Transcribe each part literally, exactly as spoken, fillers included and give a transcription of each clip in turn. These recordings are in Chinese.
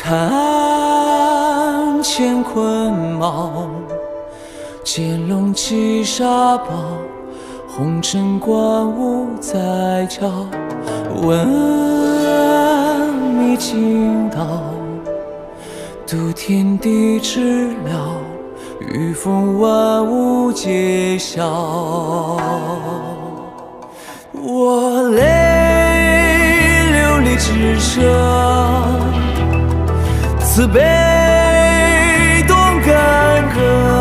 残乾坤茂，剑拢起沙暴，红尘观物在朝。问迷津道，渡天地之了，御风万物皆晓。我泪流离之舍，慈悲动干戈，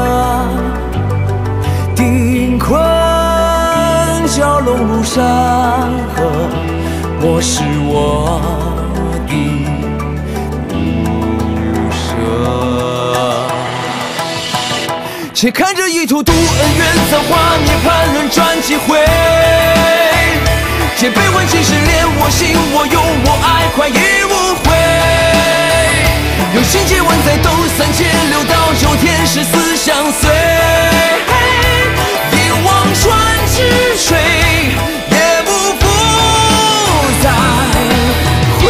定困蛟龙入山河，莫使我的不舍。且看这一途渡恩怨造化涅槃轮转几回，借悲欢几十恋，我行我勇我爱，快意无悔。有心结万载斗三界六道九天十四相随，一望穿之水，也不复再回。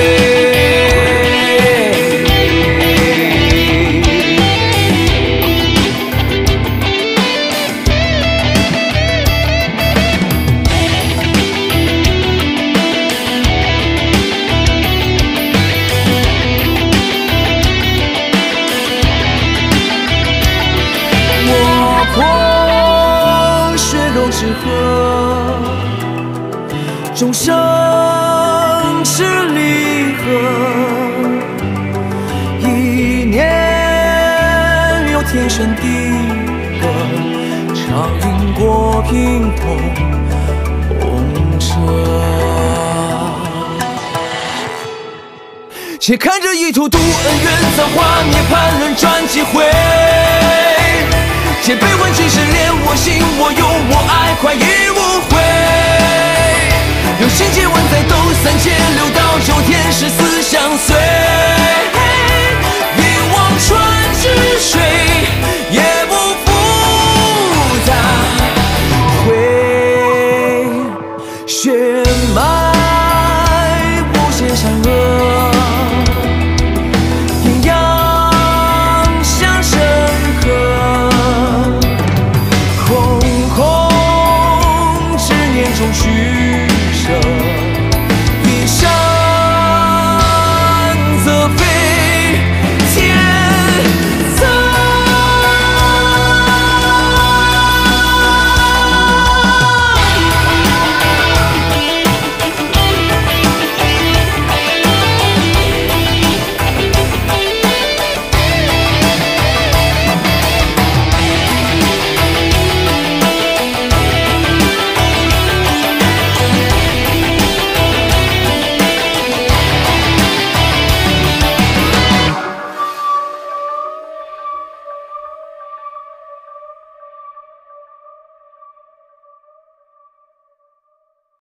之河，众生是离合，一念有天旋地合，长因果平同红尘。且看这一途渡恩怨造化涅槃轮转几回，借悲欢几十恋，我行我勇